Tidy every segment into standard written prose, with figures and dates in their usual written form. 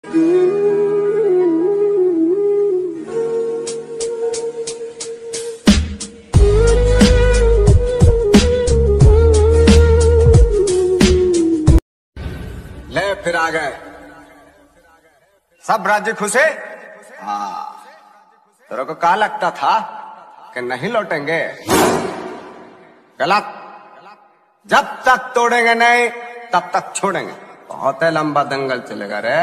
ले फिर आ गए सब राज्य खुशे। हाँ, तेरे को क्या लगता था कि नहीं लौटेंगे? गलत। जब तक तोड़ेंगे नहीं तब तक छोड़ेंगे। बहुत लंबा दंगल चलेगा रे।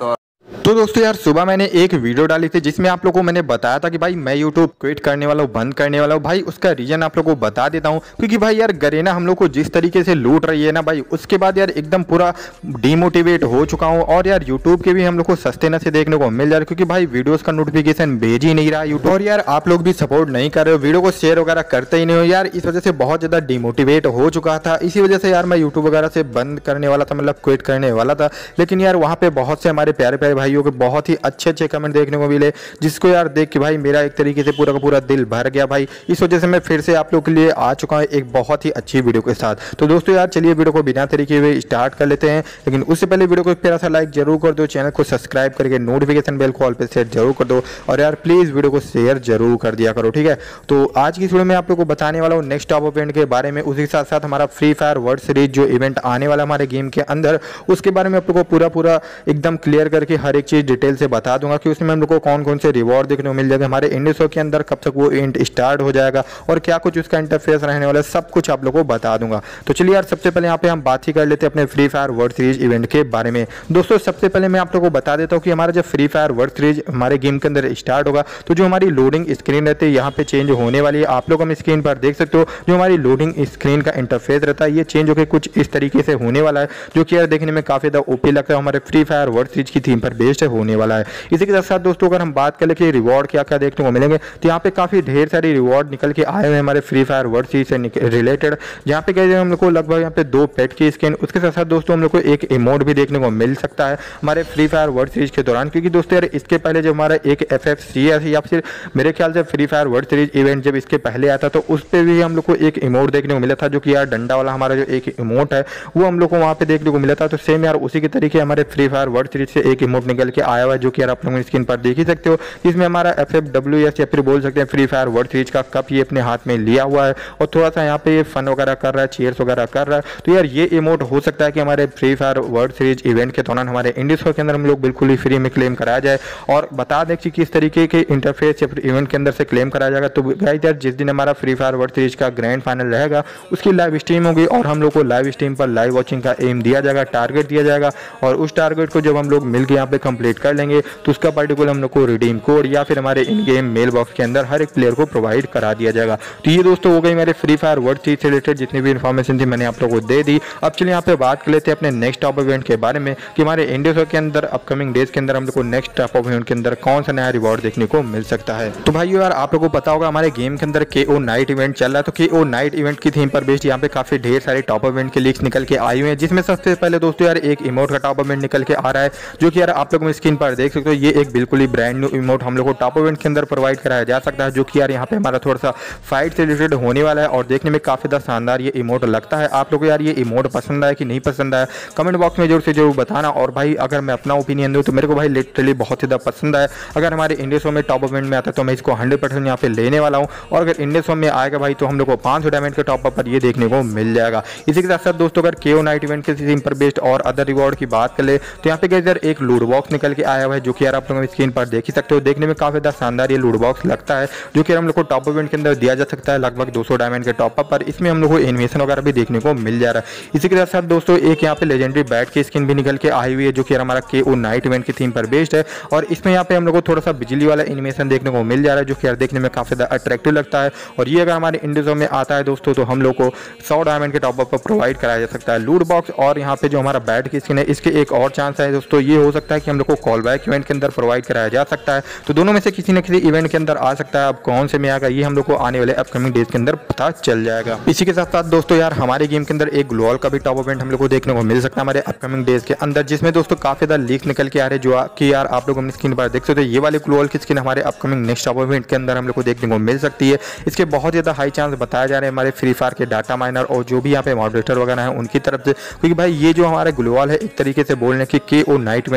तो दोस्तों यार सुबह मैंने एक वीडियो डाली थी जिसमें आप लोगों को मैंने बताया था कि भाई मैं यूट्यूब क्विट करने वाला हूँ, बंद करने वाला हूँ। भाई उसका रीजन आप लोगों को बता देता हूँ, क्योंकि भाई यार गरेना हम लोग को जिस तरीके से लूट रही है ना भाई, उसके बाद यार एकदम पूरा डिमोटिवेट हो चुका हूँ। और यार यूट्यूब के भी हम लोग को सस्ते न से देखने को मिल जा रहा है, क्योंकि भाई वीडियोज का नोटिफिकेशन भेज ही नहीं रहा यूट्यूब। और यार आप लोग भी सपोर्ट नहीं कर रहे हो, वीडियो को शेयर वगैरह करते ही नहीं हो यार। इस वजह से बहुत ज़्यादा डिमोटिवेट हो चुका था। इसी वजह से यार मैं यूट्यूब वगैरह से बंद करने वाला था, मतलब क्विट करने वाला था। लेकिन यार वहाँ पे बहुत से हमारे प्यारे प्यारे भाइयों के बहुत ही अच्छे कमेंट देखने को मिले, जिसको यार देख के भाई मेरा एक तरीके से पूरा का पूरा दिल भर गया भाई। इस वजह से मैं फिर से आप लोगों के लिए आ चुका हूँ एक बहुत ही अच्छी वीडियो के साथ। तो दोस्तों यार चलिए वीडियो को बिना तरीके हुए स्टार्ट कर लेते हैं। लेकिन उससे पहले वीडियो को एक प्यारा सा लाइक जरूर कर दो, चैनल को सब्सक्राइब करके नोटिफिकेशन बेल को ऑल पे सेट जरूर कर दो, और यार प्लीज वीडियो को शेयर जरूर कर दिया करो, ठीक है। तो आज की वीडियो में आप लोग को बताने वाला हूँ नेक्स्ट टॉप इवेंट के बारे में, उसी के साथ साथ हमारा फ्री फायर वर्ल्ड सीरीज जो इवेंट आने वाला हमारे गेम के अंदर, उसके बारे में आप लोग को पूरा एकदम क्लियर करके हर एक चीज डिटेल से बता दूंगा कि उसमें हम लोग को कौन कौन से रिवॉर्ड देखने को मिल जाएगा, हमारे इंडिया शो के अंदर कब तक वो इवेंट स्टार्ट हो जाएगा, और क्या कुछ उसका इंटरफेस रहने वाला है, सब कुछ आप लोगों को बता दूंगा। तो चलिए यार सबसे पहले यहाँ पे हम बात ही कर लेते हैं अपने free fire world series event के बारे में। दोस्तों सबसे पहले मैं आप लोगों को बता देता हूँ कि हमारा जब फ्री फायर वर्ल्ड सीरीज हमारे गेम के अंदर स्टार्ट होगा तो जो हमारी लोडिंग स्क्रीन रहती है यहाँ पे चेंज होने वाली है। आप लोग हम स्क्रीन पर देख सकते हो जो हमारी लोडिंग स्क्रीन का इंटरफेस रहता है ये चेंज होकर कुछ इस तरीके से होने वाला है, जो कि यार देखने में काफी ज्यादा ओपी लगता है। हमारे फ्री फायर वर्ल्ड सीरीज की थीम पर बेस्ड होने वाला है। इसी के साथ दोस्तों अगर हम बात करें कि रिवॉर्ड क्या क्या देखने को मिलेंगे, तो यहाँ पे काफी ढेर सारी रिवॉर्ड निकल के आए हुए हैं हमारे फ्री फायर वर्ल्ड सीरीज से रिलेटेड। जहाँ पे गए हम लोग को लगभग यहाँ पे 2 पेट की स्किन, उसके साथ साथ दोस्तों हम लोग को एक इमोट भी देखने को मिल सकता है हमारे फ्री फायर वर्ल्ड सीरीज के दौरान। क्योंकि दोस्तों यार इसके पहले जब हमारा एक FFC या फिर मेरे ख्याल से free fire world series event जब इसके पहले आता तो उस पर भी हम लोग को एक इमोट देखने को मिला था, जो कि यार डंडा वाला हमारा जो एक इमोट है वो हम लोग को वहाँ पे देखने को मिला था। तो सेम यार उसी के तरीके हमारे फ्री फायर वर्ल्ड सीरीज से एक इमोट निकल के आया हुआ है, जो कि यार आप लोग स्क्रीन पर देख ही सकते हो। इसमें हमारा FFWS या फिर बोल सकते हैं फ्री फायर वर्ल्ड सीरीज का कप ये अपने हाथ में लिया हुआ है, और थोड़ा सा यहाँ पे ये फन वगैरह कर रहा है, चीयर्स वगैरह कर रहा है। तो यार ये इमोट हो सकता है कि हमारे free fire world series event के दौरान हमारे इंडिया शो के अंदर हम लोग बिल्कुल ही फ्री में क्लेम कराया जाए। और बता दें कि किस तरीके के इंटरफेस या फिर इवेंट के अंदर से क्लेम कराया जाएगा। तो गाइस यार जिस दिन हमारा फ्री फायर वर्ल्ड सीरीज का ग्रैंड फाइनल रहेगा उसकी लाइव स्ट्रीम होगी, और हम लोग को लाइव स्ट्रीम पर लाइव वॉचिंग का एम दिया जाएगा, टारगेट दिया जाएगा। और उस टारगेट को जब हम लोग मिलकर यहाँ पे कंप्लीट कर लेंगे तो उसका पर्टिकुलर हम लोग को रिडीम कोड या फिर हमारे इन गेम मेल बॉक्स के अंदर हर एक प्लेयर को प्रोवाइड करा दिया जाएगा। तो ये दोस्तों हो गई मेरे फ्री फायर वर्ल्ड सीरीज से रिलेटेड जितनी भी इन्फॉर्मेशन थी मैंने आप लोगों को दे दी। अब चलिए यहाँ पे बात कर लेते हैं अपने नेक्स्ट टॉप इवेंट के बारे में कि हमारे इंडिया शो के अंदर अपकमिंग डेज के अंदर हम लोग को नेक्स्ट टॉप इवेंट के अंदर कौन सा नया रिवॉर्ड देखने को मिल सकता है। तो भाइयों यार आप लोगों को पता होगा हमारे गेम के अंदर KO नाइट इवेंट चल रहा है। तो KO नाइट इवेंट की थीम पर बेस्ड यहाँ पे काफी ढेर सारे टॉप इवेंट के लीक्स निकल के आए हुए हैं, जिसमें सबसे पहले दोस्तों यार एक इमोट का टॉप इवेंट निकल के आ रहा है, जो कि यार आप लोग स्क्रीन पर देख सकते हो। ये एक बिल्कुल ही ब्रांड न्यू इमोट हम लोग को टॉप इवेंट के अंदर प्रोवाइड कराया जा सकता है, जो कि यार यहाँ पे हमारा थोड़ा सा फाइट से रिलेटेड होने वाला है, और देखने में काफी ज्यादा शानदार ये इमोट लगता है। आप लोग को यार ये इमोट पसंद आया कि नहीं पसंद आया कमेंट बॉक्स में जरूर से जरूर बताना। और भाई अगर मैं अपना ओपिनियन दूं तो मेरे को भाई लिटरली बहुत ही ज्यादा पसंद आया। अगर हमारे इंडिया शो में टॉप इवेंट में आता है तो मैं इसको 100% यहाँ पे लेने वाला हूँ, और अगर इंडिया शो में आएगा भाई तो हम लोग को 500 डायमंड के टॉप अप पर ये देखने को मिल जाएगा। इसी के साथ साथ दोस्तों अगर KO नाइट इवेंट के थीम पर बेस्ड और अदर रिवॉर्ड की बात कर ले तो यहाँ पे गाइस यार एक लूट बॉक्स निकल के आया हुआ है, जो कि यार आप लोग स्क्रीन पर देख ही सकते हो। देखने में काफी ज्यादा शानदार ये लूट बॉक्स लगता है, जो कि हम लोग को टॉप इवेंट के अंदर दिया जा सकता है लगभग 200 डायमंड के टॉप अप पर। इसमें हम लोग को एनिमेशन वगैरह भी देखने को मिल जा रहा है। इसी के साथ साथ दोस्तों एक यहाँ पे लेजेंडरी बैट की स्किन भी निकल के आई हुई है, जो कि हमारा KO नाइट इवेंट की थीम पर बेस्ड है, और इसमें यहाँ पे हम लोग को थोड़ा सा बिजली वाला एनिमेशन देखने को मिल जा रहा है, जो कि यार देखने में काफी ज्यादा अट्रैक्टिव लगता है। और ये अगर हमारे इंडिया शो में आता है दोस्तों तो हम लोग को 100 डायमंड के टॉप अप पर प्रोवाइड कराया जा सकता है लूट बॉक्स। और यहाँ पे जो हमारा बैट की स्किन है इसके एक और चांस है दोस्तों, ये हो सकता है कि हम लोग को कॉल बैक इवेंट के अंदर प्रोवाइड कराया जा सकता है। तो दोनों में से किसी न किसी इवेंट के अंदर आ सकता है। अब कौन से में आएगा ये हम लोग को आने वाले अपकमिंग डेज के अंदर पता चल जाएगा। इसी के साथ साथ दोस्तों यार हमारे गेम के अंदर एक ग्लोअल का भी टॉप इवेंट हम लोग को देखने को मिल सकता है हमारे अपकमिंग डेज के अंदर, जिसमें दोस्तों काफी ज्यादा लीक निकल के आ रहे हैं, जो कि यार आप लोग अपनी स्क्रीन पर देख सकते हो। ये वाले ग्लोअल की स्किन हमारे अपकमिंग नेक्स्ट टॉप इवेंट के अंदर हम लोग को देखने को मिल सकती है। इसके बहुत ज्यादा हाई चांस बताया जा रहे हैं हमारे फ्री फायर के डाटा माइनर और जो भी यहाँ पे मॉडरेटर वगैरह है उनकी तरफ से, क्योंकि भाई ये जो हमारा ग्लोअल है एक तरीके से बोलने की KO नाइट इवेंट की थीम पर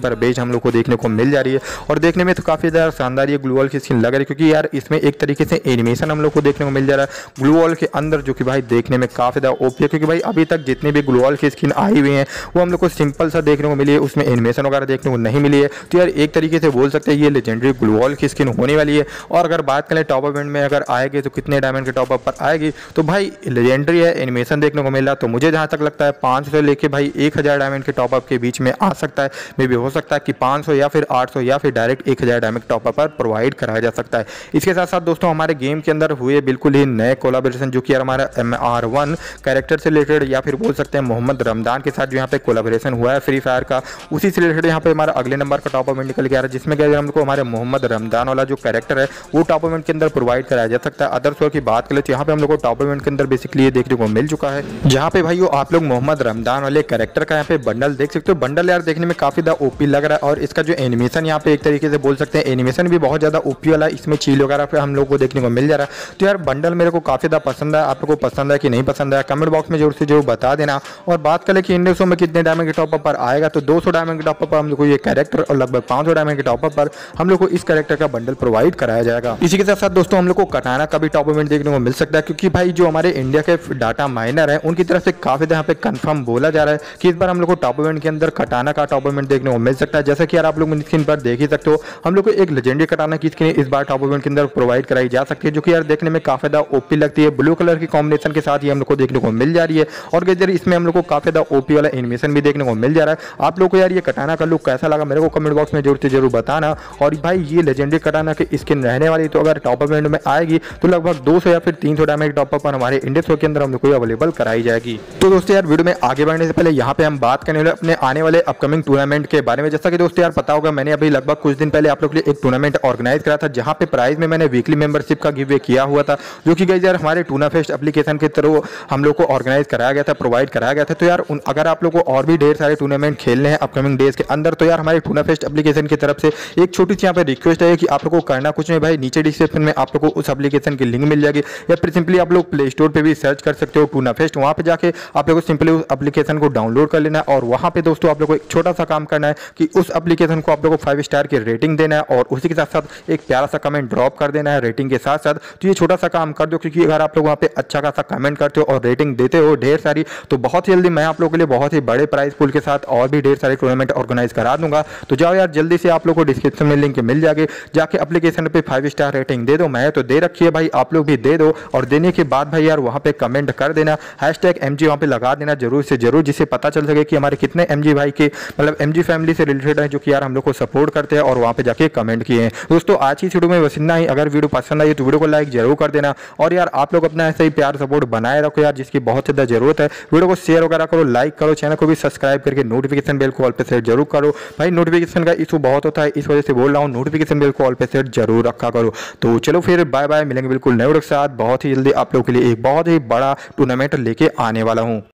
अंदर बेच हम लोग को देखने को मिल जा रही है और देखने में तो काफ़ी ज़्यादा शानदार ये ग्लू वॉल की स्किन लग रही है, क्योंकि यार इसमें एक तरीके से एनिमेशन हम लोग को देखने को मिल जा रहा है ग्लू वॉल के अंदर, जो कि भाई देखने में काफ़ी ज़्यादा ओपी है। क्योंकि भाई अभी तक जितने भी ग्लू वॉल की स्किन आई हुई हैं वो हम लोग को सिंपल सा देखने को मिली है, उसमें एनिमेशन वगैरह देखने को नहीं मिली है। तो यार एक तरीके से बोल सकते हैं ये लेजेंडरी ग्लू वॉल की स्किन होने वाली है। और अगर बात करें टॉप अप इवेंट में अगर आएगी तो कितने डायमंड के टॉप अप पर आएगी, तो भाई लेजेंडरी है, एनिमेशन देखने को मिल रहा, तो मुझे जहाँ तक लगता है 500 से लेके भाई 1000 डायमंड के टॉप अप के बीच में आ सकता है। मे भी हो सकता है कि 500 या फिर 800 या फिर डायरेक्ट 1000 डायमंड टॉप अप पर प्रोवाइड कराया जा सकता है। इसके साथ साथ दोस्तों हमारे गेम के अंदर हुए बिल्कुल ही नए कोलाबोरेशन, जो कि यार हमारा MR1 कैरेक्टर से रिलेटेड या फिर बोल सकते हैं मोहम्मद रमदान के साथ जो यहाँ पे कोलाबोरेशन हुआ है फ्री फायर का, उसी से रिलेटेड यहाँ पे हमारा अगले नंबर का टॉप अप निकल के आ रहा है, जिसमें क्या हमको हमारे मोहम्मद रमदान वाला जो कैरेक्टर है वो टॉप इवेंट के अंदर प्रोवाइड कराया जा सकता है। अदर्स की बात करें तो यहाँ पे हम लोग को टॉप इवेंट के अंदर बेसिकली ये देखने को मिल चुका है, जहाँ पे भाई आप लोग मोहम्मद रमदान वाले कैरेक्टर का यहाँ पे बंडल देख सकते हो। बंडल यार देखने में काफी ज्यादा ओपी लग रहा है और इसका जो एनिमेशन यहाँ पे एक तरीके से बोल सकते हैं एनिमेशन भी बहुत ज्यादा ओपी वाला है, इसमें चील वगैरह पे हम लोग को देखने को मिल जा रहा है। तो यार बंडल मेरे को काफी ज्यादा पसंद है, आप लोग को पसंद है कि नहीं पसंद है कमेंट बॉक्स में जरूर से जरूर बता देना। और बात करें कि इंडियन में कितने डायमंड के टॉप अप पर आएगा, तो 200 डायमंड के टॉप अप पर हम लोग को ये कैरेक्टर और लगभग 500 डायमंड के टॉप अप पर हम लोग को इस कैरेक्टर का बंडल प्रोवाइड कराया जाएगा। इसी के साथ साथ दोस्तों हम लोग को कटाना का भी टॉप इवेंट देखने को मिल सकता है, क्योंकि भाई जो हमारे इंडिया के डाटा माइनर है उनकी तरफ से काफी यहाँ पे कंफर्म बोला जा रहा है कि इस बार हम लोग को टॉप इवेंट के अंदर कटाना का टॉप इवेंट देखने को मिल सकता है। जैसा कि यार आप लोग स्क्रीन पर देख ही सकते हो, हम लोग को एक लेजेंडरी कटाना की स्किन इस बार टॉप इवेंट के अंदर प्रोवाइड कराई जा सकती है, जो कि यार देखने में काफी ज्यादा ओपी लगती है। ब्लू कलर की कॉम्बिनेशन के साथ ही हम लोग को देखने को मिल जा रही है और गजर इसमें हम लोग को काफी ज्यादा ओपी वाला एनिमेशन भी देखने को मिल जा रहा है। आप लोग को यार ये कटाना का लुक कैसा लगा मेरे को कमेंट बॉक्स में जरूर से जरूर बताना। और भाई ये लेजेंडरी कटाना की स्किन रहने वाली, तो अगर टॉप इवेंट में आएगी तो लगभग 200 या फिर 300 डायमंड टॉप अप पर हमारे इंडिया शो के अंदर हम लोग को अवेलेबल कराई जाएगी। तो दोस्तों यार वीडियो में आगे बढ़ने से पहले यहाँ पे हम बात करने वाले अपने आने वाले अपकमिंग टूर्नामेंट के बारे में। जैसा कि दोस्तों यार पता होगा मैंने अभी लगभग कुछ दिन पहले आप लोग के लिए एक टूर्नामेंट ऑर्गेनाइज करा था, जहाँ पे प्राइज में मैंने वीकली मेंबरशिप का गिव वे किया हुआ था, जो कि गाइस यार हमारे टूना फेस्ट एप्लीकेशन के थ्रू हम लोग को ऑर्गेनाइज कराया गया था, प्रोवाइड कराया गया था। तो यार अगर आप लोग को और भी ढेर सारे टूर्नामेंट खेलने हैं अपकमिंग डेज के अंदर, तो यार हमारे टूना फेस्ट एप्लीकेशन की तरफ से एक छोटी सी यहाँ पे रिक्वेस्ट है कि आप लोग को करना कुछ नहीं भाई, नीचे डिस्क्रिप्शन में आप लोग को उस एप्लीकेशन की लिंक मिल जाएगी, या फिर सिंपली आप लोग प्ले स्टोर पे भी सर्च कर सकते हो टूना फेस्ट, वहाँ पे जाके आप लोग को सिंपली उस एप्लीकेशन को डाउनलोड कर लेना है और वहाँ पे दोस्तों आप लोग को एक छोटा सा काम करना है कि उस एप्लीकेशन को आप लोग को 5 स्टार की रेटिंग देना है और उसी के साथ साथ एक प्यारा सा कमेंट ड्रॉप कर देना है रेटिंग के साथ साथ। तो ये छोटा सा काम कर दो, क्योंकि अगर आप लोग वहाँ पे अच्छा खासा कमेंट करते हो और रेटिंग देते हो ढेर सारी, तो बहुत जल्दी मैं आप लोगों के लिए बहुत ही बड़े प्राइस पूल के साथ और भी ढेर सारे टूर्नामेंट ऑर्गेनाइज करा दूंगा। तो जाओ यार जल्दी से आप लोग को डिस्क्रिप्शन में लिंक मिल जाएगी, जाके एप्लीकेशन पे 5 स्टार रेटिंग दे दो। मैं तो दे रखी है भाई, आप लोग भी दे दो और देने के बाद भाई यार वहाँ पे कमेंट कर देना, #MG वहाँ पे लगा देना जरूर से जरूर, जिससे पता चल सके कि हमारे कितने MG भाई के मतलब MG फैमिली से रिलेटेड है जो कि यार हम लोग को सपोर्ट करते हैं और वहाँ पे जाके कमेंट किए हैं। दोस्तों आज की वीडियो में बस इतना ही। अगर वीडियो पसंद आई तो वीडियो को लाइक जरूर कर देना और यार आप लोग अपना ऐसा ही प्यार सपोर्ट बनाए रखो यार, जिसकी बहुत ज़्यादा जरूरत है। वीडियो को शेयर वगैरह करो, लाइक करो, चैनल को भी सब्सक्राइब करके नोटिफिकेशन बेल को ऑल पे सेट जरूर करो। भाई नोटिफिकेशन का इशू बहुत होता है, इस वजह से बोल रहा हूँ, नोटिफिकेशन बेल को ऑल पे सेट जरूर रखा करो। तो चलो फिर बाय बाय, मिलेंगे बिल्कुल नए वीडियो के साथ बहुत ही जल्दी। आप लोग के लिए एक बहुत ही बड़ा टूर्नामेंट लेके आने वाला हूँ।